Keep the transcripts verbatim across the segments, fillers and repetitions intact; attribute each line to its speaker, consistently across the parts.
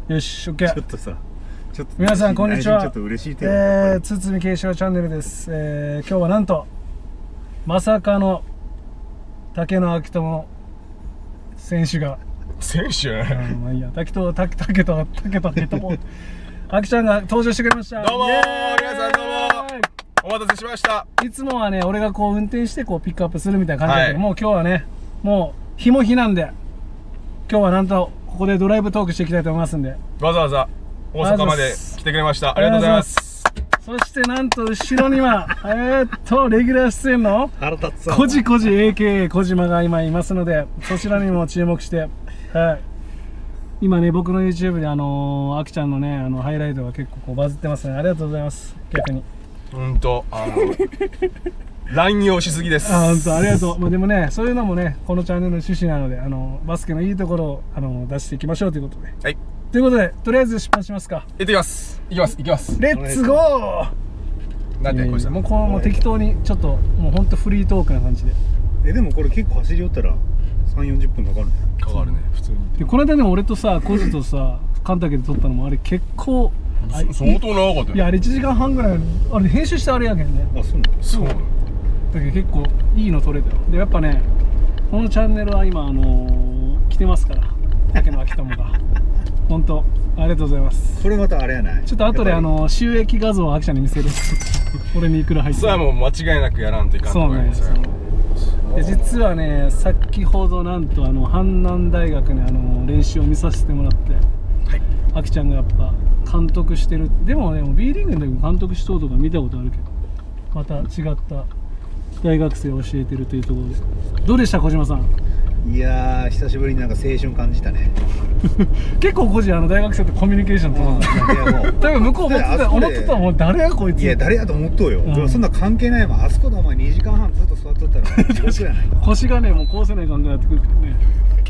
Speaker 1: よし、オッケー。
Speaker 2: ちょっとさ、ちょっと
Speaker 1: 皆さんこんにちは。
Speaker 2: ちょっと嬉しい手を
Speaker 1: えー、堤慶四郎チャンネルです。えー、今日はなんとまさかの竹野昭友選手が
Speaker 3: 選手、
Speaker 1: あまあいいや、竹と竹竹と竹と竹ともあきちゃんが登場してくれました。
Speaker 3: どうもー、
Speaker 1: イエーイ
Speaker 3: 皆さんどうもお待たせしました。
Speaker 1: いつもはね、俺がこう運転してこうピックアップするみたいな感じだけど、
Speaker 3: はい、
Speaker 1: もう今日はね、もう日も日なんで、今日はなんとここでドライブトークしていきたいと思いますんで、
Speaker 3: わざわざ大阪まで来てくれました。ありがとうございます。
Speaker 1: そしてなんと後ろにはえーっとレギュラー出演の
Speaker 2: 腹立つわ。
Speaker 1: こじこじ エーケー 小島が今いますので、そちらにも注目して、はい、今ね僕の YouTube であのー、あきちゃんのねあのハイライトが結構こうバズってますね。ありがとうございます。逆に
Speaker 3: うんとあの乱用しすぎです。
Speaker 1: あ、本当ありがとう。まあでもね、そういうのもねこのチャンネルの趣旨なので、あのバスケのいいところをあの出していきましょうということで、
Speaker 3: はい、
Speaker 1: ということでとりあえず出発しますか。
Speaker 3: 行ってきます。行きます行きます。
Speaker 1: レッツゴー。
Speaker 3: なんでこれさ、
Speaker 1: もうこのもう適当にちょっともうほんとフリートークな感じで。
Speaker 2: え、でもこれ結構走り寄ったらさん、よんじゅっぷんかかるね。
Speaker 3: かかるね、普通に。
Speaker 1: でこの間でも俺とさコジとさ神岳で撮ったのもあれ結構あ
Speaker 3: 相当長かったよ。
Speaker 1: いやあれいちじかんはんぐらい、あれ編集してあれやけんね。
Speaker 2: あ、そうなの。
Speaker 3: そう
Speaker 1: だけど結構いいの撮れたよ。でやっぱねこのチャンネルは今あのー、来てますから、竹野昭友が本当ありがとうございます。
Speaker 2: これまたあれやない。
Speaker 1: ちょっと後であの収益画像をあきちゃんに見せる俺にいくら入ってる。
Speaker 3: それはもう間違いなくやらんといかんと
Speaker 1: そうね。
Speaker 3: 思いますよ。
Speaker 1: で実はね先ほどなんとあの阪南大学にあの練習を見させてもらって、
Speaker 3: はい、
Speaker 1: あきちゃんがやっぱ監督してる。でもね B リーグの時も監督しとうとか見たことあるけど、また違った大学生を教えてるというところで、どうでした小島さん。
Speaker 2: いやー、久しぶりになんか青春感じたね。
Speaker 1: 結構個人あの大学生とコミュニケーション取るんだ。
Speaker 2: いやもう
Speaker 1: 多分向こう思ってた思ってたもん、誰やこいつ。
Speaker 2: いや誰やと思っとうよ、
Speaker 1: うん、
Speaker 2: そんな関係ないもん。あそこでお前にじかんはんずっと座っとったら地獄やないか。
Speaker 1: 腰がねもうこうせない感じになってくるからね。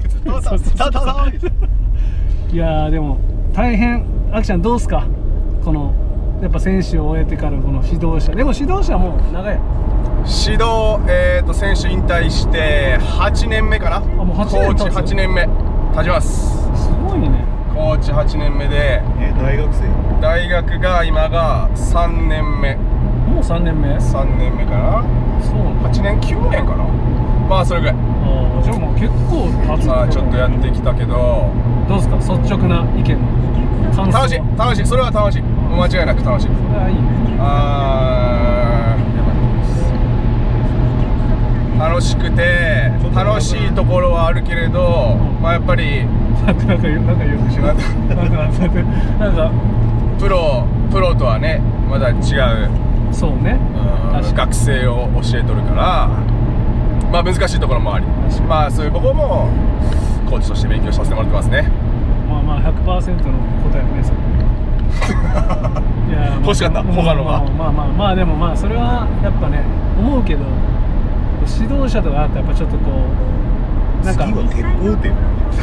Speaker 1: いやーでも大変。あきちゃんどうすか、このやっぱ選手を終えてからこの指導者。でも指導者はもう長い。
Speaker 3: 指導、えーと選手引退してはちねんめかな。あ、
Speaker 1: もうはちねん経つ。
Speaker 3: コーチはちねんめ経ちます。
Speaker 1: すごいね。
Speaker 3: コーチはちねんめで、
Speaker 2: え大学生。
Speaker 3: 大学が今がさんねんめ。
Speaker 1: もうさんねんめ。
Speaker 3: さんねんめかな。
Speaker 1: そう。
Speaker 3: はちねんきゅうねんかな。まあそれぐらい。
Speaker 1: ああ、じゃあもう結構経つ。
Speaker 3: まあちょっとやってきたけど、
Speaker 1: どうですか率直な意見。感想。
Speaker 3: 楽しい楽しい。それは楽しい。間違いなく楽しい。
Speaker 1: ああいいね。
Speaker 3: あー楽しくて楽しいところはあるけれど、まあやっぱり
Speaker 1: なんかなんかなんか言うでしょ。なんかなんか
Speaker 3: プロプロとはねまだ違う。
Speaker 1: そうね。
Speaker 3: 学生を教えとるから、まあ難しいところもあり、まあそういうところもコーチとして勉強させてもらってますね。
Speaker 1: まあまあ ひゃくパーセント の答えねそれ。いや
Speaker 3: 欲しかった他のが。
Speaker 1: まあまあまあでもまあそれはやっぱね思うけど。指導者とかあったらやっぱちょっとこうなんか
Speaker 2: 次は鉄砲って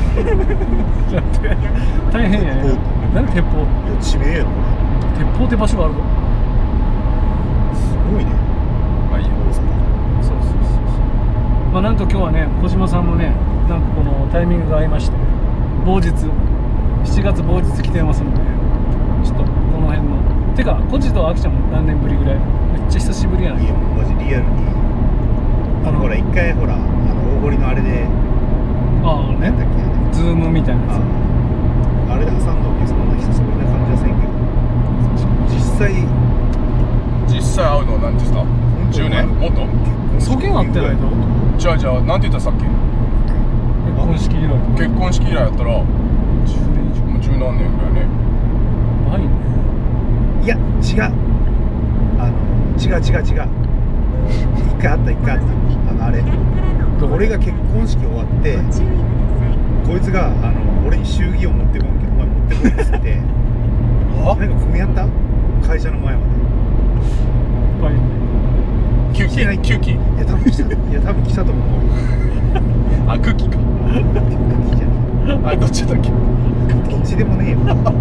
Speaker 1: 大変やね。何鉄砲。
Speaker 2: いや地名やろこ
Speaker 1: れ。鉄砲って場所があるの
Speaker 2: すごいね。
Speaker 3: まあいいよ。
Speaker 1: そうそうそうそう。まあなんか今日はね小島さんもねなんかこのタイミングが合いまして某日しちがつ某日来てますので、ちょっとこの辺のてかコジとあきちゃんも何年ぶりぐらい。めっちゃ久しぶりやね。
Speaker 2: いやマジリアルにあのほら一回ほらあの大堀のあれで
Speaker 1: ああね
Speaker 2: 何だっけ
Speaker 1: ズームみたいなやつ。
Speaker 2: あれで挟んだわけ。そんな久しぶりな感じはせんけど、実際
Speaker 3: 実際会うのなんて言ったじゅうねんもっと
Speaker 1: そげんあってないと。
Speaker 3: じゃあじゃあなんて言ったさっき。
Speaker 1: 結婚式以来。
Speaker 3: 結婚式以来やったらじゅうねん以上。もう十何年ぐらいね。
Speaker 1: ないね。
Speaker 2: いや違うあの違う違う違う一回あった一回あったあのあれ俺が結婚式終わってこいつがあの俺に祝儀を持ってこんけどお前持ってこいって言ってなんか組み合った会社の前まで
Speaker 3: 急
Speaker 2: 来てない
Speaker 3: 急機。
Speaker 2: いや多分来たいや多分来たと思う。
Speaker 3: あ空気か。
Speaker 2: 空気じゃない。
Speaker 3: あどっちだっけ。
Speaker 2: どっちでもねえよ。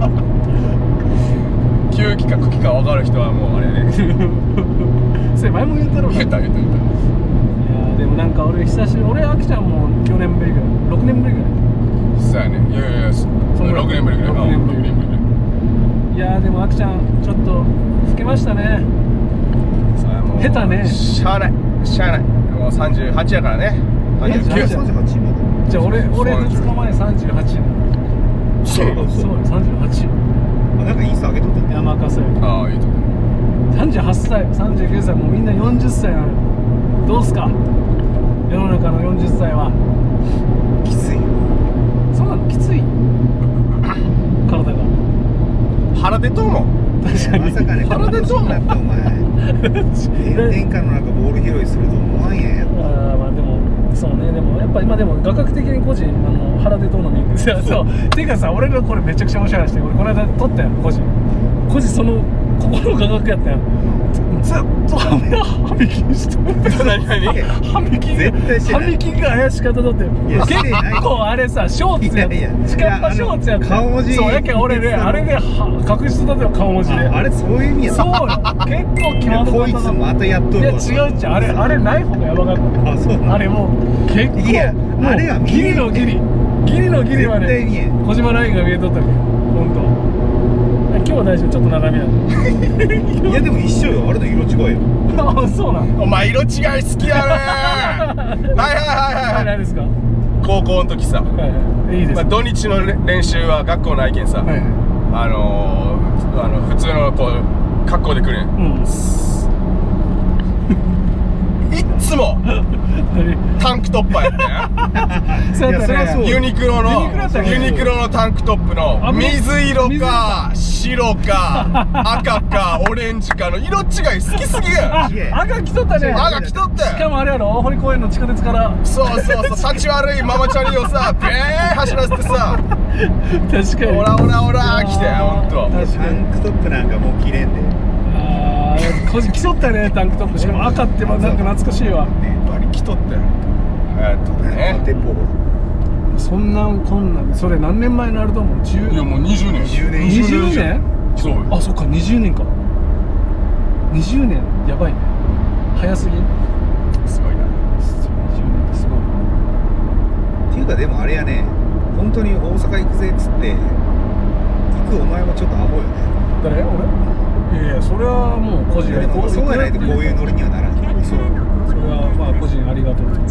Speaker 3: 急機か空気か分かる人はもうあれね。
Speaker 1: それ前も言ったろ。
Speaker 3: 言った言った言った。
Speaker 1: いやでもなんか俺久しぶり。俺あきちゃんも去年ぶりぐらいろくねんぶりぐらい
Speaker 3: そうやね。いやいや、そのろくねんぶりぐらい。
Speaker 1: ろくねんぶり
Speaker 3: ろくねんぶり。
Speaker 1: いやーでもあきちゃんちょっと老けましたね。
Speaker 3: それはもう
Speaker 1: 下手ね
Speaker 3: しゃあないしゃあない。もうさんじゅうはちやからね。さんじゅうきゅう。
Speaker 2: さんじゅうはちまで。
Speaker 1: じゃあ俺俺ふつかまえさんじゅうはち。
Speaker 3: そう
Speaker 1: そうさんじゅうはち。
Speaker 2: あ、なんかインスタ上げとったね。
Speaker 1: 山笠よ。
Speaker 3: ああいいと思
Speaker 1: さんじゅうはっさいさんじゅうきゅうさいもうみんなよんじゅっさいなの。どうすか世の中のよんじゅっさいは。
Speaker 2: きつい。
Speaker 1: そうなのきつい体が。
Speaker 3: う。腹出とうもん。
Speaker 1: 確かに
Speaker 2: まさかね、
Speaker 3: 腹出とん
Speaker 2: なってお前炎天下の中ボール拾いすると思わんやんやっぱ。
Speaker 1: あーまあでもそうね。でもやっぱ今でも画角的に個人あの腹でトーナメントそうそうていうかさ俺のこれめちゃくちゃ面白い話で俺この間撮ったよ個人個人そのここの画角やったよずっと歯磨きして
Speaker 3: 何何
Speaker 1: 歯磨き
Speaker 2: 絶対してない
Speaker 1: 歯磨きが怪しかっただって
Speaker 2: いやしてない
Speaker 1: 結構あれさショーツや
Speaker 2: いやいや
Speaker 1: チカッパショーツやった
Speaker 2: 顔文字
Speaker 1: そうやけん俺ねあれでは隠してたよ顔文字で
Speaker 2: あれそういう意味や
Speaker 1: そうよ結構際どかった
Speaker 2: こいつまたやっとるわ。
Speaker 1: いや違うっちゃあれあれない方がやばかった
Speaker 2: あ、そうなの。
Speaker 1: あれもう結構
Speaker 2: いや
Speaker 1: もう
Speaker 2: あれは見
Speaker 1: ギ
Speaker 2: えん
Speaker 1: リのギリギリのギリま
Speaker 2: 絶対見え
Speaker 1: で
Speaker 2: ん
Speaker 1: 小島ラインが見えとったけど本当。今日は大丈夫ちょっと長めなの
Speaker 2: いやでも一緒よ。あれの色違いよ。
Speaker 1: あそうなん
Speaker 3: お前色違い好きやねはいはいはいはい
Speaker 1: 何ですかは
Speaker 3: 高校の時さ、
Speaker 1: いはいいいです
Speaker 3: まあ、土日の練習は学校ないけんさ、
Speaker 1: はい
Speaker 3: あのー、あの普通のこう格好で来るん
Speaker 1: うん
Speaker 3: いっつも
Speaker 1: 何
Speaker 3: タンクトップやってね
Speaker 1: そうやったね
Speaker 2: いやそりゃそう
Speaker 3: ユニクロの
Speaker 1: ユニクロやったっけ
Speaker 3: ユニクロのタンクトップの
Speaker 1: あ
Speaker 3: 水色か白か赤かオレンジかの色違い好きすぎや
Speaker 1: あ
Speaker 3: ん
Speaker 2: いや
Speaker 1: 赤着とったね
Speaker 3: 赤着とって
Speaker 1: しかもあれやろ大堀公園の地下鉄から
Speaker 3: そうそうそう立ち悪いママチャリをさベーン走らせてさ
Speaker 1: 確かに
Speaker 3: オラオラオラ来てほんと
Speaker 1: 確かに
Speaker 2: タンクトップなんかもう着れんで。
Speaker 1: ああ個人競ったねタンクトップしかも赤ってなんか懐かしいわ
Speaker 3: バリ来とってえっとね
Speaker 2: 鉄砲。
Speaker 1: そんなんこんなんそれ何年前になると思うじゅう
Speaker 3: いやもうにじゅうねん
Speaker 2: にじゅうねん
Speaker 1: にじゅうねん
Speaker 3: そうよ
Speaker 1: あそっかにじゅうねんかにじゅうねんやばいね早すぎ
Speaker 3: すごいな
Speaker 1: にじゅうねんってすごい
Speaker 2: っていうかでもあれやね、本当に大阪行くぜっつって行くお前もちょっとアホよね。
Speaker 1: 誰俺いやいやそれはもう個人
Speaker 2: いやでもそうやないとこういうノリにはならん。
Speaker 1: そうそれはまあ個人ありがとうと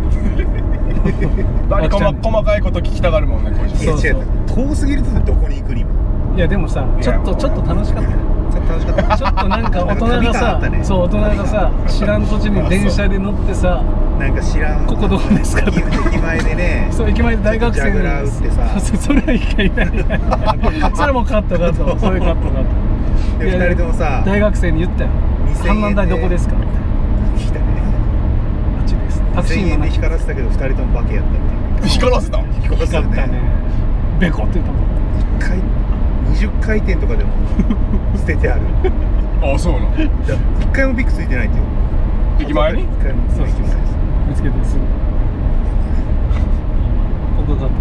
Speaker 3: バリ細細かいこと聞きたがるもんね個人
Speaker 2: いや違う、遠すぎるとどこに行くにも。
Speaker 1: いやでもさちょっとちょっと楽しかったよ
Speaker 2: ちょっと楽しかった。
Speaker 1: ちょっとなんか大人がさ、そう大人がさ知らん土地に電車で乗ってさ
Speaker 2: なんか知らん。
Speaker 1: ここどこですかとか
Speaker 2: 駅前でね。
Speaker 1: そう駅前で大学生
Speaker 2: ジャグラー打ってさ
Speaker 1: そうそれはいいかいないそれもカットカットそれカットカット
Speaker 2: で
Speaker 1: いや
Speaker 2: 二人ともさ
Speaker 1: 大学生に言ったよ
Speaker 2: にせんえんで
Speaker 1: 阪南大どこですかって
Speaker 2: 来たね。
Speaker 1: あっちですタクシ
Speaker 2: 千円で
Speaker 1: ーの中
Speaker 2: 光らせたけど二人ともバケやったっていう。
Speaker 3: 光らせた
Speaker 2: 光らせた
Speaker 1: 光ったね
Speaker 2: ね。
Speaker 1: ベコって言ったもん
Speaker 2: 一回二十回転とかでも捨ててある。
Speaker 3: あそうなの
Speaker 2: 一回もビッグついてないってよ。
Speaker 3: 駅前に
Speaker 2: 一回も
Speaker 1: そうそうそう
Speaker 2: 駅前です。
Speaker 1: 見つけてすぐここカット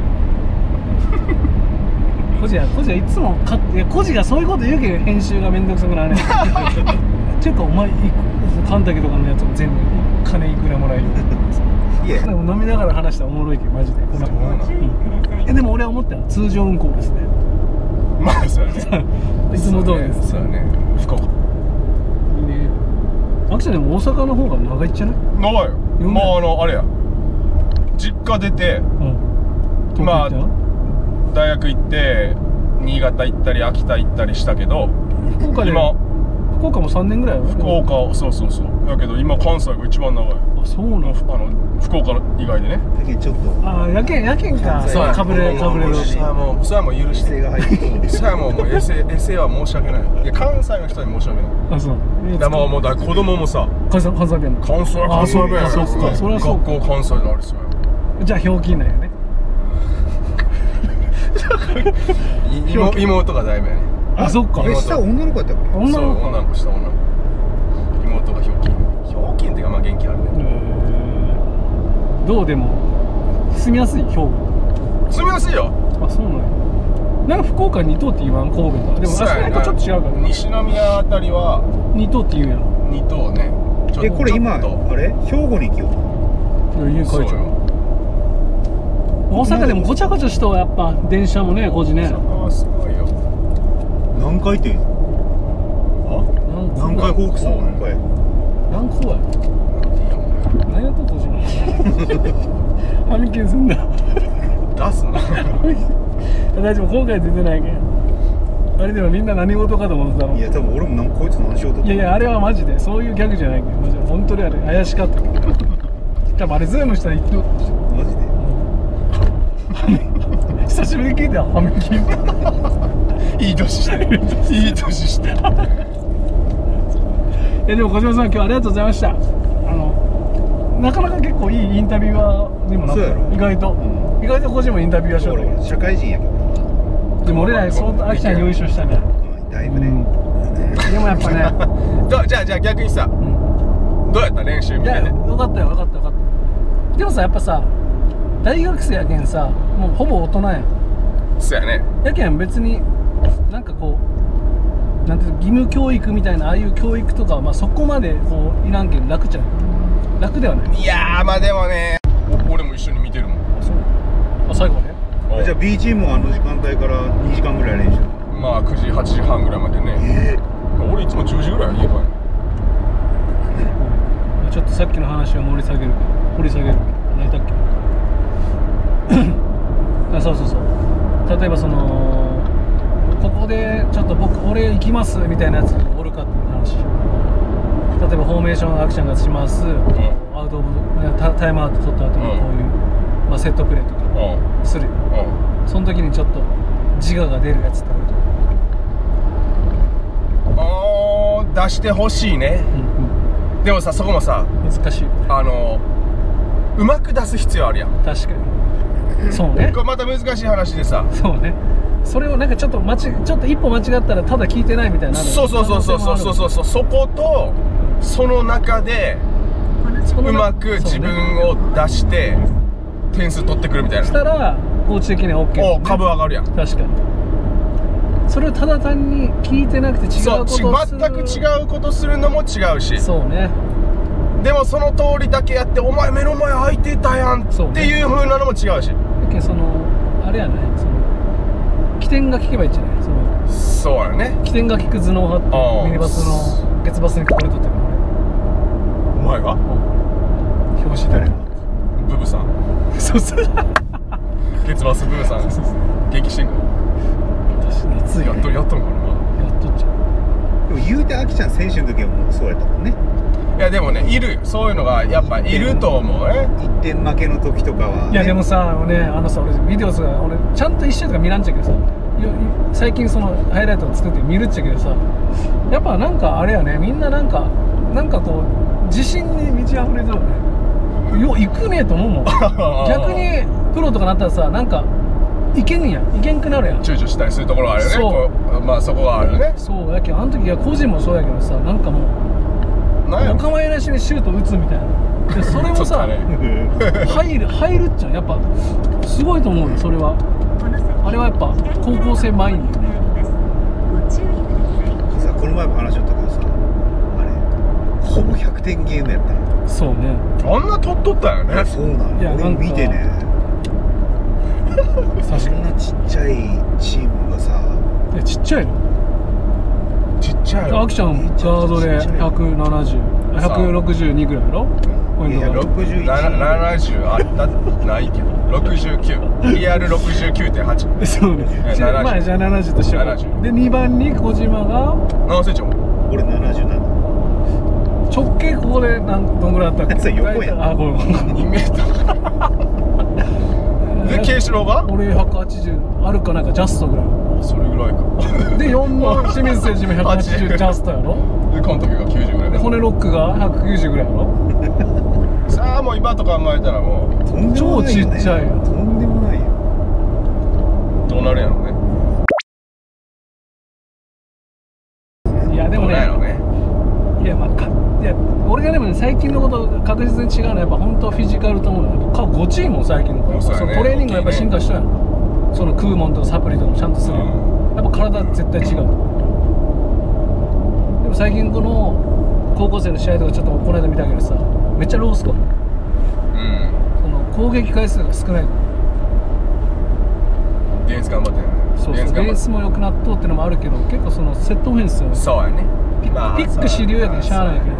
Speaker 1: コジはコジはいつもカットいやコジがそういうこと言うけど編集がめんどくさくなるねっていうかお前いく神崎とかのやつも全部金いくらもらえる
Speaker 2: いや
Speaker 1: でも飲みながら話したらおもろいけどマジでごめん
Speaker 3: そうなの
Speaker 1: うんえでも俺は思ったよ通常運行ですね
Speaker 3: まあそうやね
Speaker 1: いつも通りです
Speaker 3: そうやね福岡
Speaker 1: いいねアキちゃんでも大阪の方が長いっちゃない
Speaker 3: 長いよ
Speaker 1: よん
Speaker 3: まああのあれや実家出て
Speaker 1: うん
Speaker 3: まあ
Speaker 1: 東京行っ
Speaker 3: 大学行って新潟行ったり秋田行ったりしたけど
Speaker 1: た福岡で
Speaker 3: 今
Speaker 1: 福岡もさんねんぐらいやろ
Speaker 3: 福岡そうそうそうだけど今関西が一番長い
Speaker 1: あそうなの
Speaker 3: あの福岡以外でね
Speaker 2: だけどちょっと
Speaker 1: あやけんやけんか
Speaker 2: そうや
Speaker 1: かぶれかぶれる
Speaker 3: それはもうそれはもう許し
Speaker 2: 規制
Speaker 3: て
Speaker 2: が入ってる。
Speaker 3: それはもうもうエセエセは申し訳ないいや関西の人に申し訳ない
Speaker 1: あそう
Speaker 3: だからもうもうだから子供もさ
Speaker 1: 関西関西弁の
Speaker 3: 関西は関西弁や
Speaker 1: あそうかそうかそりゃそうか
Speaker 3: 学校関西であるっすよ
Speaker 1: じゃあひょうきんなんやね
Speaker 3: い妹妹がだいぶやね
Speaker 1: あそっか
Speaker 2: え、下女の子やったっけ？
Speaker 1: 女の子
Speaker 3: そう女の子した女の子妹がひょうきんひょうきんっていうかまあ元気あるね
Speaker 1: えーどうでも住みやすい兵庫
Speaker 3: 住みやすいよ
Speaker 1: あそうなんやなんか福岡に島って言わん神戸とかでもあそこやっぱちょっと違うから
Speaker 3: 西宮あたりは
Speaker 1: に島って言うやん
Speaker 3: に島ねちょ
Speaker 2: え、これ今
Speaker 3: ちょっと
Speaker 2: あれ兵庫に行きよう。
Speaker 1: いや家帰っちゃう
Speaker 3: そうよ
Speaker 1: 大阪でもごちゃごちゃしとやっぱ電車もねごじね。
Speaker 3: ああすごいよ。
Speaker 2: 何回って言うの？あ？何回ホークスの何回？
Speaker 1: 何個や？何やっとこじね。ハミケンすんだ。
Speaker 3: 出すな。
Speaker 1: 大丈夫、今回出てないけん。あれでもみんな何事かと思ってたの。
Speaker 2: いや多分俺もなんかこいつ何しようと。
Speaker 1: いやいやあれはマジでそういうギャグじゃないけどマジで本当にあれ怪しかったけど。多分あれズームしたら言って
Speaker 2: マジで。
Speaker 1: 久しぶりに聞いたよハミキン。
Speaker 3: いい年してる。いい年してる。
Speaker 1: いやでも小島さん今日はありがとうございました。あのなかなか結構いいインタビュアーにもなった。
Speaker 2: そうやろ
Speaker 1: 意外と、うん、意外と小島インタビュアーしようと。
Speaker 2: 俺社会人やけど。
Speaker 1: でも俺ら相当アキちゃん優勝したね。
Speaker 2: だいぶね、うん、
Speaker 1: でもやっぱね
Speaker 3: どじゃあじゃあ逆にさ、うん、どうやった練習みたいな。
Speaker 1: よかったよよかったよかった。でもさやっぱさ大学生やけんさもうほぼ大人やん。
Speaker 3: そうやね。
Speaker 1: やけん別になんかこうなんていうの義務教育みたいなああいう教育とかはまあそこまでこういらんけん楽ちゃう。楽ではない。
Speaker 3: いやーまあでもね俺も一緒に見てるもん。
Speaker 1: あそうあ最後ね。
Speaker 2: じゃあ B チームはあの時間帯からにじかんぐらい練習。
Speaker 3: まあくじはちじはんぐらいまでね、えー、俺いつもじゅうじぐらい家帰る。
Speaker 1: ちょっとさっきの話を盛り下げる掘り下げる何だっけ。あそうそうそう、例えばそのここでちょっと僕俺行きますみたいなやつおるかっていう話。例えばフォーメーションアクションがします、うん、アウトオブタタイムアウト取った後にこういう、うん、まあ、セットプレーとかするよ、うん、その時にちょっと自我が出るやつってあると。
Speaker 3: あー出してほしいね、うんうん、でもさそこもさ
Speaker 1: 難しい。
Speaker 3: あのうまく出す必要あるやん。
Speaker 1: 確かにそうね。
Speaker 3: これまた難しい話でさ。
Speaker 1: そうね。それをなんかちょっと間違ちょっと一歩間違ったらただ聞いてないみたいな。
Speaker 3: そうそうそうそうそうそうそうそことその中でうまく自分を出して点数取ってくるみたいな。
Speaker 1: したらコーチ的には OK、ね、
Speaker 3: お株上がるやん。
Speaker 1: 確かに。それをただ単に聞いてなくて違うことをする。
Speaker 3: 全く違うことするのも違うし。
Speaker 1: そうね。
Speaker 3: でもその通りだけやってお前目の前空いてたやんっていう風なのも違うし。
Speaker 1: だけどそのあれやね、その起点が効けばいいんじゃない。その
Speaker 3: そうやね。
Speaker 1: 起点が効く頭脳派ってミニバスの月バスに書かれとったからね。
Speaker 3: お前が？
Speaker 1: 表紙誰が？
Speaker 3: ブブさん。
Speaker 1: そうそう。
Speaker 3: 月バスブブさん。元気してんか。
Speaker 1: 私夏
Speaker 3: やっとやっとんかな。
Speaker 1: やっとっちゃう。
Speaker 2: でも言うてアキちゃん選手の時はもうそうやったもんね。
Speaker 3: いやでもねいるそういうのがやっぱいると思うね。
Speaker 2: いってん負けの時とかは、ね、
Speaker 1: いやでもさねあのさ俺ビデオさ俺ちゃんと一試合とか見らんちゃうけどさ最近そのハイライトを作って見るっちゃうけどさやっぱなんかあれやねみんななんかなんかこう自信に満ち溢れてるね。よう行くねと思うもん。逆にプロとかなったらさなんかいけんやんいけんくなるやん。
Speaker 3: 躊躇したりするところがあるよね。そうまあそこがあるよね。
Speaker 1: そうやけんあの時は個人もそうやけどさなんかもうお構いなしにシュート打つみたいな。でそれもさ、ね、入る入るっちゃやっぱすごいと思うよそれは。あれはやっぱ高校生マインドよね。
Speaker 2: さこの前も話しとったけどさあれほぼひゃくてんゲームやったの。
Speaker 1: そうね。
Speaker 3: あんな取っとったよね。
Speaker 2: そうなの。いや俺も見てねそんなちっちゃいチームがさ。
Speaker 1: いやちっちゃいの
Speaker 3: ちっちゃいよ。
Speaker 1: アキちゃんガードでひゃくななじゅう、ひゃくろくじゅうにぐらいやろ。
Speaker 3: いやろくじゅういち、ななじゅうあったないけどろくじゅうきゅうリアル ろくじゅうきゅうてんはち。
Speaker 1: そうね。じゃあまあじゃあななじゅうとしよう。でにばんに小島が
Speaker 3: 何センチも
Speaker 2: 俺ななじゅうなな。
Speaker 1: 直径ここでなんどんぐらいあったっけ。
Speaker 2: それ横やん。
Speaker 1: あごめん
Speaker 3: にメートルでケイシロウが
Speaker 1: 俺ひゃくはちじゅうあるかなんかジャストぐらい。
Speaker 3: それぐらいか。
Speaker 1: でよんの清水選手もひゃくはちじゅうジャストやろ。
Speaker 3: で監督がきゅうじゅうぐらい
Speaker 1: で骨ロックがひゃくきゅうじゅうぐらいやろ。
Speaker 3: さあもう今と考えたらも
Speaker 1: う超ちっちゃいよ。
Speaker 2: とんでもないよ。
Speaker 3: どうなるやろうね。
Speaker 1: いやでもねいやまあかいや俺がでもね最近のこと確実に違うのはやっぱ本当フィジカルと思うよ。やっぱごチームも最近の子、そのトレーニングがやっぱ進化したやん。その食うもんとかサプリとかもちゃんとするよ。やっぱ体絶対違う。でも最近この高校生の試合とかちょっとこの間見たけどさめっちゃロースコア。
Speaker 3: うん。
Speaker 1: その攻撃回数が少ない。
Speaker 3: ツ頑張ってる。
Speaker 1: そうそう、ベースも良くなっとうってのもあるけど、結構そのセットオフェンスは
Speaker 3: そうやね。
Speaker 1: ピッピック主流やけどしゃあないけど、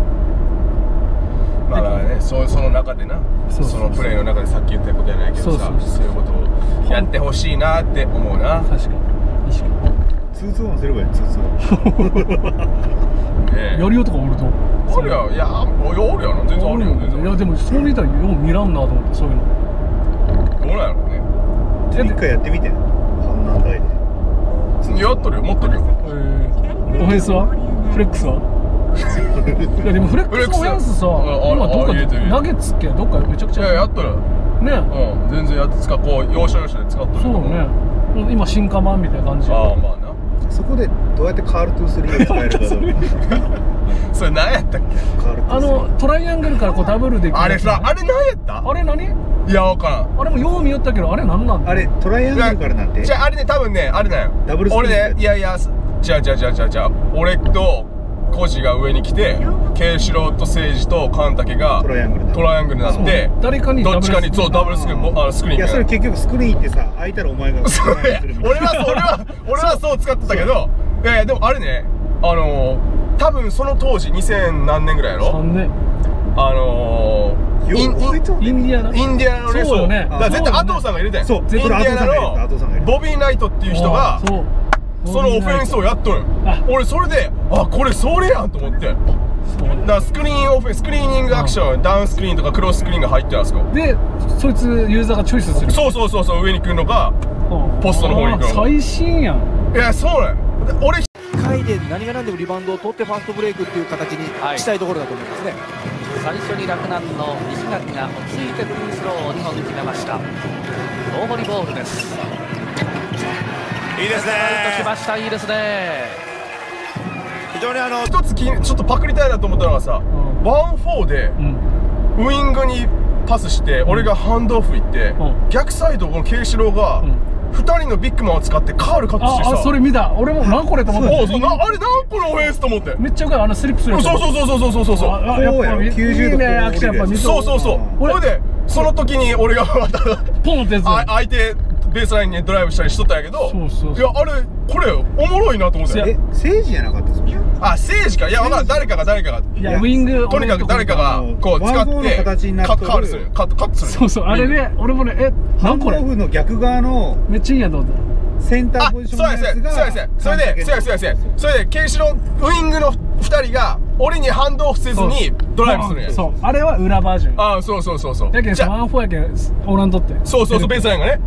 Speaker 3: まあまあね、そうその中でな、
Speaker 1: そうそうそう
Speaker 3: そのプレーの中でさっき言ったことじゃないけどさ、
Speaker 1: そうそうそう
Speaker 3: そういうことをやってほしいなって思うな。
Speaker 1: 確かに意識
Speaker 2: ツーツーワンすればいいツーツーワン
Speaker 3: ねえ
Speaker 1: やりようとかおると
Speaker 3: おるよ。いやおるやろ、全然あるよ。全然
Speaker 1: いやでもそう見たらよう見らんなと思って、そういうの
Speaker 3: どうなんやろうね。
Speaker 2: 一回やってみて半何台で
Speaker 3: やっとるよ、持っとるよ。
Speaker 1: えー、オフェンスはフレックスはいやでもフレックスオフェンスさ、
Speaker 3: フレックス
Speaker 1: 今どっか
Speaker 3: あ入れてる
Speaker 1: ナゲッツっけどっかめちゃくちゃ
Speaker 3: いややっとる。
Speaker 1: ね、
Speaker 3: うん、全然やって使う、こう要所要所で使っとる。
Speaker 1: そうね、今進化版みたいな感じ。
Speaker 3: ああまあな。
Speaker 2: そこでどうやってカールトゥースリーを使えるかどうか
Speaker 3: それ何やったっけ。
Speaker 2: カールトゥースリー
Speaker 1: あのトライアングルからこうダブルでいく
Speaker 3: あれさ、あれ何やった
Speaker 1: あれ何
Speaker 3: いやわからん。
Speaker 1: あれもよう見よったけど、あれ何なんだ
Speaker 2: あれトライアングルからなんて
Speaker 3: じゃああれね、多分ね、あれだよ。
Speaker 2: ダブルスクリーン
Speaker 3: 俺ね、いやいや、じゃあじゃあじゃあじゃあじゃあ俺とコジが上に来て、ケイシロウとセイジとカンタケが
Speaker 2: トライアングルだ
Speaker 3: トライアングルになって
Speaker 1: 誰かに
Speaker 3: どっちかにそうダブルスクリーンもあのスクリーン
Speaker 2: いやそれ結局スクリーンってさ開いたらお前が
Speaker 3: それ俺はそう俺は俺はそう使ってたけど、いやいやでもあれね、あのー、多分その当時にせん何年ぐらいやろ、
Speaker 1: さんねん
Speaker 3: あのー、インイン
Speaker 1: インディアナ
Speaker 3: インディアナのね、
Speaker 1: そうよね
Speaker 3: だから絶対アトウさんがいるで、
Speaker 2: そう
Speaker 3: インディアナのボビー・ナイトっていう人が
Speaker 1: そう
Speaker 3: そのオフェンスをやっとるん。
Speaker 1: あ
Speaker 3: 俺それで、あ、これそれやんと思って。
Speaker 1: そう
Speaker 3: だからスクリーンオフェンス、スクリーニングアクション、ダウンスクリーンとかクロススクリーンが入ってるんですよ。
Speaker 1: でそいつユーザーがチョイスする。
Speaker 3: そうそうそうそう、上に来るのかポストの方に行くのか。
Speaker 1: 最新やん。
Speaker 3: いやそうなんや。俺
Speaker 4: 回で何が何でもリバウンドを取ってファーストブレイクっていう形にしたいところだと思いますね、
Speaker 5: 最初に洛南の西垣が落ち着いてフリースローをにほん決めました。大堀ボールです。
Speaker 4: いいですね
Speaker 5: 来ました。いいですね。
Speaker 4: 非常にあの
Speaker 3: 一つきちょっとパクりたいなと思ったのがさ、
Speaker 1: ん
Speaker 3: ワンフォーで
Speaker 1: うん
Speaker 3: ウイングにパスして、俺がハンドオフ行って、
Speaker 1: うん
Speaker 3: 逆サイドこのケイシロウが
Speaker 1: うん
Speaker 3: ふたりのビッグマンを使ってカールカットしてさ、
Speaker 1: ああそれ見た。俺も何これと思っ
Speaker 3: おうそうな
Speaker 1: た。
Speaker 3: あれ何個のオフェンスと思って。
Speaker 1: めっちゃうかい、あのスリップするやつ。
Speaker 3: そうそうそうそうそうそうそう。
Speaker 1: ああやっぱり
Speaker 2: こうやろきゅうじゅうど
Speaker 1: いいねアクションやっぱ見と
Speaker 3: そうそうそう。
Speaker 1: 俺
Speaker 3: それでその時に俺がまた
Speaker 1: ポンってやつ。
Speaker 3: あ相手ベースラインにドライブしたりしとったんやけど、
Speaker 1: そうそうそう
Speaker 3: いやあれこれおもろいなと思って。
Speaker 2: え政治じゃなかったそれ
Speaker 3: あ政治か、いやわからん、誰かが誰かが
Speaker 1: いやウイング
Speaker 3: とにかく誰かがこう使
Speaker 2: ワンフォーの
Speaker 3: って
Speaker 2: 形になっとる
Speaker 3: カカールするカットカットする。
Speaker 1: そうそうあれで俺もねえ
Speaker 2: ハンド
Speaker 1: 何これ
Speaker 2: オフの逆側の
Speaker 1: めっちゃいいやんと思った。
Speaker 2: センター
Speaker 3: あ、そう
Speaker 2: ポジションの
Speaker 3: ですね、
Speaker 2: やつが
Speaker 3: そうですね。それで、そうです、そうです。それで、ケイシロウイングのふたりが、俺にハンドオフせずにドライブするんや。
Speaker 1: そうあれは裏バージョン。
Speaker 3: あ、そうそうそうそう。
Speaker 1: やけん
Speaker 3: じゃあ
Speaker 1: ワンフォーやけんオランドって。
Speaker 3: そうそうそう、ベースラインがね。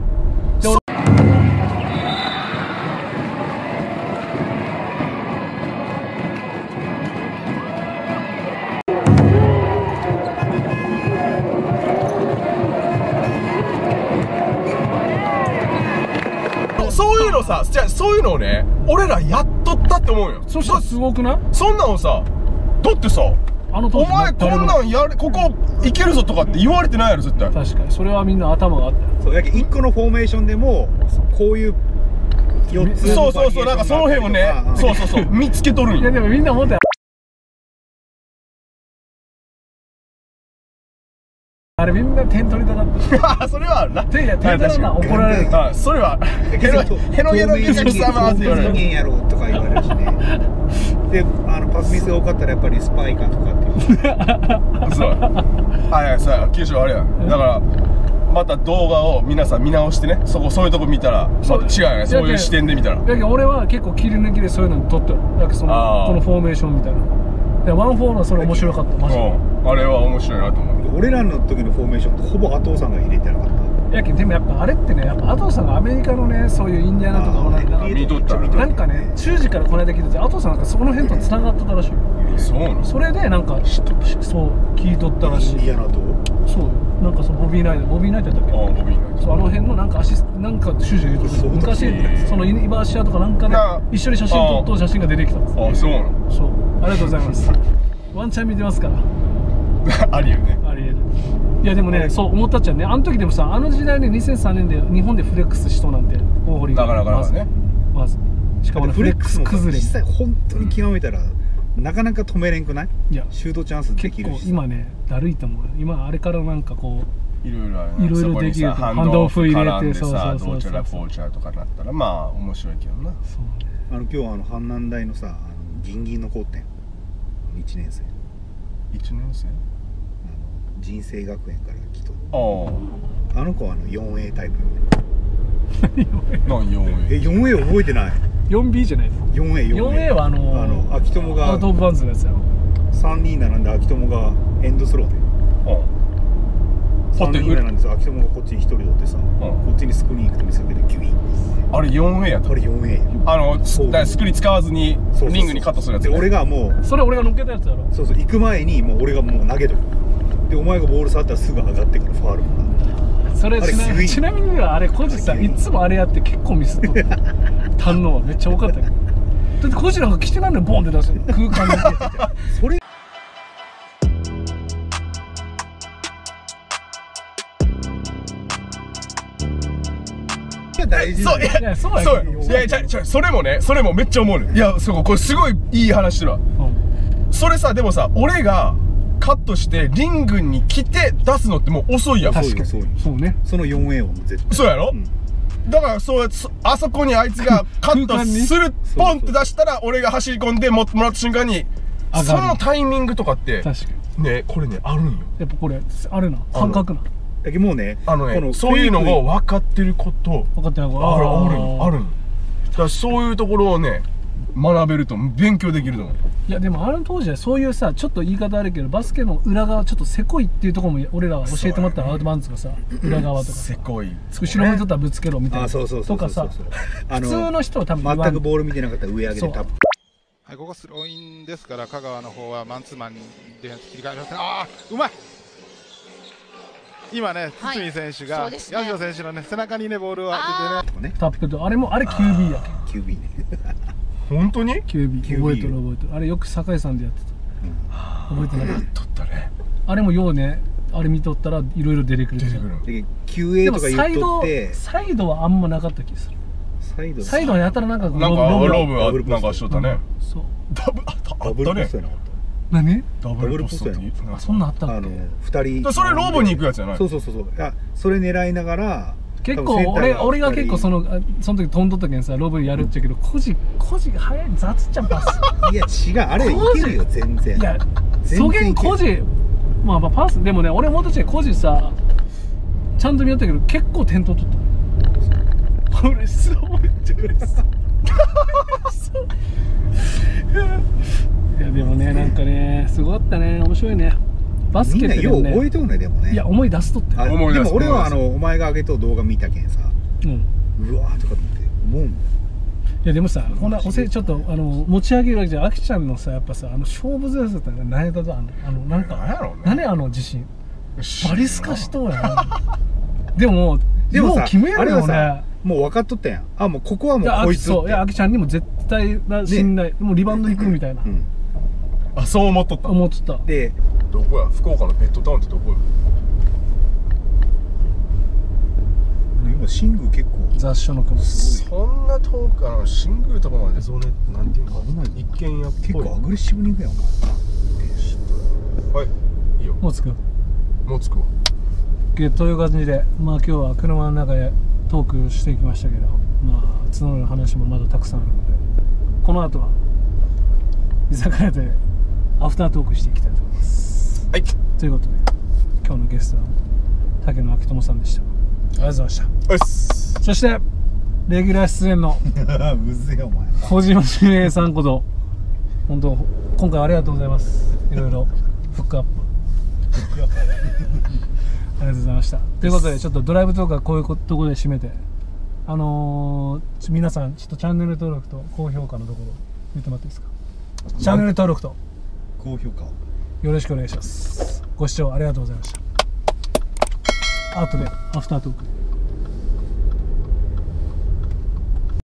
Speaker 3: そういうのさ、じゃあそういうのをね、俺らやっとったって思うよ。
Speaker 1: そしたらすごくない？
Speaker 3: そんなのさ、だってさ、
Speaker 1: あの当時
Speaker 3: お前こんなんやれ、ここいけるぞとかって言われてないやろ絶対。
Speaker 1: 確かにそれはみんな頭があったよ。
Speaker 2: そうやけんいっこのフォーメーションでもこういうよっつ
Speaker 3: そうそうそう、なんかその辺をね、そうそうそう、見つけとるんよ。
Speaker 1: いやでもみんな思ったよ。あれみんな点取りたかった。
Speaker 3: あ、それはあるな。
Speaker 1: 手や点取らな怒られる。
Speaker 3: あ、それはヘロヘロゲのお客様って言われる。
Speaker 2: 人間やろうとか言われるしねであのパスミスが多かったらやっぱりスパイかとかっていう
Speaker 3: そう。はいはい、さ、九州あれや。だからまた動画を皆さん見直してね、そこそういうとこ見たらまた違うよね。そういう視点で見たら。
Speaker 1: だけど俺は結構切り抜きでそういうのに撮ってる。だけどそのこのフォーメーションみたいな。でワンフォーのそれ面白かったマジで。
Speaker 3: うん、あれは面白いなと思う。
Speaker 2: 俺らの時のフォーメーションってほぼ後藤さんが入れてなかった
Speaker 1: やけんでもやっぱあれってね、やっぱアトウさんがアメリカのねそういうインディアナとかオランダ
Speaker 3: あ見とった
Speaker 1: なんかね中時からこの間聞いてて、アトウさんなんかその辺と繋がってたらしいよ。
Speaker 3: そうなの？
Speaker 1: それでなんかそう聞いとったらしい。
Speaker 2: インディアナと
Speaker 1: そうよ。なんかそのボビーナイトボビーナイトやったっけ？
Speaker 3: ああ、ボビーナイト。
Speaker 1: そうあの辺のなんかアシスなんか主人言うと
Speaker 2: そう
Speaker 1: 昔そのユニバーシアとかなんかで一緒に写真撮っと写真が出てきたんです。
Speaker 3: ああ、そうなの？
Speaker 1: そうありがとうございます。ワンチャン見てますから。
Speaker 3: ありよね。
Speaker 1: ありえる。いやでもね、そう思ったっちゃうね。あの時でもさ、あの時代ねにせんさんねんで日本でフレックスしとうなんて大堀が
Speaker 3: なかなかなかね。
Speaker 1: まずしかもねフレックス崩れ。
Speaker 2: 実際本当に極めたらなかなか止めれんくない？
Speaker 1: いや
Speaker 2: シュートチャンスで
Speaker 1: 結構
Speaker 2: きるし
Speaker 1: 今ねだるいと思う。今あれからなんかこう
Speaker 3: いろいろあるな。
Speaker 1: いろいろできる
Speaker 3: そこにさハ
Speaker 1: ハンドオフ入れて
Speaker 3: 絡んで
Speaker 1: そうそう
Speaker 3: さ
Speaker 1: そうそう
Speaker 3: どうちゃらこうちゃらとかなったらまあ面白いけどな。
Speaker 1: そうね。
Speaker 2: あの今日はあの阪南大のさ、あのギンギンの子ってんいちねん生、
Speaker 3: いちねん生？
Speaker 2: あの人生学園から来とる。
Speaker 3: あ
Speaker 2: あの子はあの フォーエー タイプよね。
Speaker 3: あ。何よん
Speaker 2: え フォーエー 覚えてない？
Speaker 1: フォービー じゃない
Speaker 2: フォーエー
Speaker 1: フォーエー はあのー、
Speaker 2: あの秋友が
Speaker 1: アウトオブバンズのやつやろ。
Speaker 2: さんにん並んで秋友がエンドスローでさんにん並んでさ、秋友がこっちにひとりおってさ、こっちにスクリーン行くと見せかけてギュイーン。
Speaker 3: あれ フォーエー やった。
Speaker 2: あれ フォーエー
Speaker 3: あの
Speaker 2: そう
Speaker 3: だからスクリ使わずに
Speaker 2: そうそうそう
Speaker 3: リングにカットするやつ
Speaker 2: で
Speaker 3: ね。
Speaker 2: 俺がもう
Speaker 1: それ俺が乗っけたやつやろ。
Speaker 2: そうそう行く前にもう俺がもう投げとく。でお前がボール触ったらすぐ上がってくるファールもな。
Speaker 1: それちな
Speaker 2: あれキウイ
Speaker 1: ちなみにはあれコジさ
Speaker 2: あれキウイ
Speaker 1: いつもあれやって結構ミスっとる堪能はめっちゃ多かったけど。だってコジなんか来てないのにボンって出すの空間で
Speaker 2: それが大事
Speaker 3: そういや
Speaker 1: いやそうや
Speaker 3: そう
Speaker 1: けど
Speaker 3: いやいやちゃそれもねそれもめっちゃ思うね。いやそうこれすごいいい話してるわ。
Speaker 1: うん
Speaker 3: それさでもさ俺がカットしてリングに来て出すのってもう遅いやん。
Speaker 2: 確かにそうよ
Speaker 1: そうね。
Speaker 2: その フォーエー をもう絶対
Speaker 3: そうやろ、
Speaker 2: うん
Speaker 3: だからそうそあそこにあいつがカットするポンって出したら俺が走り込んでももらった瞬間に
Speaker 1: 上がる
Speaker 3: そのタイミングとかって
Speaker 1: 確かに。
Speaker 3: ねこれねあるんよ。
Speaker 1: やっぱこれあれな感覚な。
Speaker 2: だけどもうね
Speaker 3: あの
Speaker 2: こ
Speaker 3: ねそういうのが分かってること
Speaker 1: 分かってないか
Speaker 3: あるある
Speaker 1: ー
Speaker 3: あるんだからそういうところをね学べると勉強できると思う。
Speaker 1: いやでもあの当時はそういうさちょっと言い方あるけどバスケの裏側ちょっとせこいっていうところも俺らは教えてもらったらアウトバンズがさ裏側とかさ
Speaker 3: せこい
Speaker 1: 後ろ向いとったらぶつけろみたいな
Speaker 2: あそうそうそう
Speaker 1: とかさ
Speaker 2: そうそうあ
Speaker 1: 普通の人は多分言わん
Speaker 2: 全くボール見てなかったら上上げてタップ。
Speaker 6: はい、ここスローインですから香川の方はマンツーマンで切り替えますね。ああうまい。今ね
Speaker 7: はい
Speaker 6: 堤選手が
Speaker 7: そうですね
Speaker 6: 八代選手のね背中にねボールを当ててね。
Speaker 2: ね
Speaker 1: タップとあれもあれ キュービー やけ
Speaker 2: キュービー ね
Speaker 3: 本当に
Speaker 1: キュービー
Speaker 2: キュービー
Speaker 1: 覚えてる覚えてるあれよく酒井さんでやってた覚えてない
Speaker 3: 取ったね
Speaker 1: あれもようねあれ見とったらいろいろ出てくる
Speaker 3: 出てくる。
Speaker 2: で キューエー
Speaker 1: でも
Speaker 2: とか言っと
Speaker 1: サイド
Speaker 2: って
Speaker 1: サイドはあんまなかった気がする
Speaker 2: サイド
Speaker 1: サイドはやたらなんか
Speaker 3: なんかローブはなんかしとったね。
Speaker 1: そう
Speaker 3: ダブあった
Speaker 2: ダブル
Speaker 3: あったね
Speaker 2: ポストやなかっ
Speaker 1: 何
Speaker 3: ダブルポストって言う
Speaker 1: あそんなんあった
Speaker 2: たあの
Speaker 1: っけ
Speaker 2: ふたり
Speaker 3: それローブに行くやつじゃない。
Speaker 2: そうそうそうそういやそれ狙いながら
Speaker 1: 結構俺俺が結構そのあその時飛んどったけんさロブやるっちゃけどコジコジが早い雑じゃんパス
Speaker 2: いや違うあれいけるよ全然
Speaker 1: いや
Speaker 2: 全
Speaker 1: そげん
Speaker 2: 然いける
Speaker 1: コジまあまあパスでもね俺もっとちコジさちゃんと見よったけど結構点取っとった嬉しそうめっちゃ嬉しそういやでもねなんかねすごかったね面白いねバス
Speaker 2: みんなよう
Speaker 1: ケってでもね
Speaker 2: 覚えとるねでもね
Speaker 1: いや思い出すとって
Speaker 2: あ
Speaker 3: 思い出す
Speaker 2: でも俺はあ
Speaker 3: 思い出
Speaker 2: のお前が上げと動画見たけんさ
Speaker 1: うん
Speaker 2: うわーとかって思うもん
Speaker 1: いやでもさこんなおせちょっとあの持ち上げるわけじゃあきちゃんのさやっぱさあの勝負強さって何やったとあのあのなんか
Speaker 3: 何やろうね
Speaker 1: 何あの自信バリスカしとうやなでも
Speaker 2: でもさ
Speaker 1: よう決める
Speaker 2: あれは
Speaker 1: よ
Speaker 2: さ
Speaker 1: ね
Speaker 2: もう分かっとったやんあもうここはも
Speaker 1: いうや
Speaker 2: こいつって
Speaker 1: そういやあきちゃんにも絶対な信頼、もうリバウンド行くみたいな、
Speaker 2: うん
Speaker 3: あそう思っとった。
Speaker 1: 思ってた
Speaker 2: で
Speaker 3: どこや福岡のペットタウンってどこや。
Speaker 2: 今シング結構
Speaker 1: 雑書の雲
Speaker 3: そんな遠くあのシングルとかまでそうねなんていうの
Speaker 2: 危ない
Speaker 3: 一軒家っぽい。
Speaker 2: 結構アグレッシブにいくやんお前
Speaker 3: はいいいよ
Speaker 1: もうつく
Speaker 3: もう着くわ。
Speaker 1: でという感じでまあ今日は車の中でトークしていきましたけどまあ角の話もまだたくさんあるのでこの後は居酒屋でアフタートークしていきたいと思います
Speaker 3: はい
Speaker 1: ということで今日のゲストは竹野明友さんでしたありがとうございました
Speaker 3: よし
Speaker 1: そしてレギュラー出演の
Speaker 2: うぜえお前
Speaker 1: 小島周平さんこと本当今回はありがとうございますいろいろフックアップありがとうございましたということでちょっとドライブトークはこういうところで締めてあのー、皆さんちょっとチャンネル登録と高評価のところ見てもらっていいですかチャンネル登録と
Speaker 2: 高評価を
Speaker 1: よろしくお願いしますご視聴ありがとうございました後でアフタートーク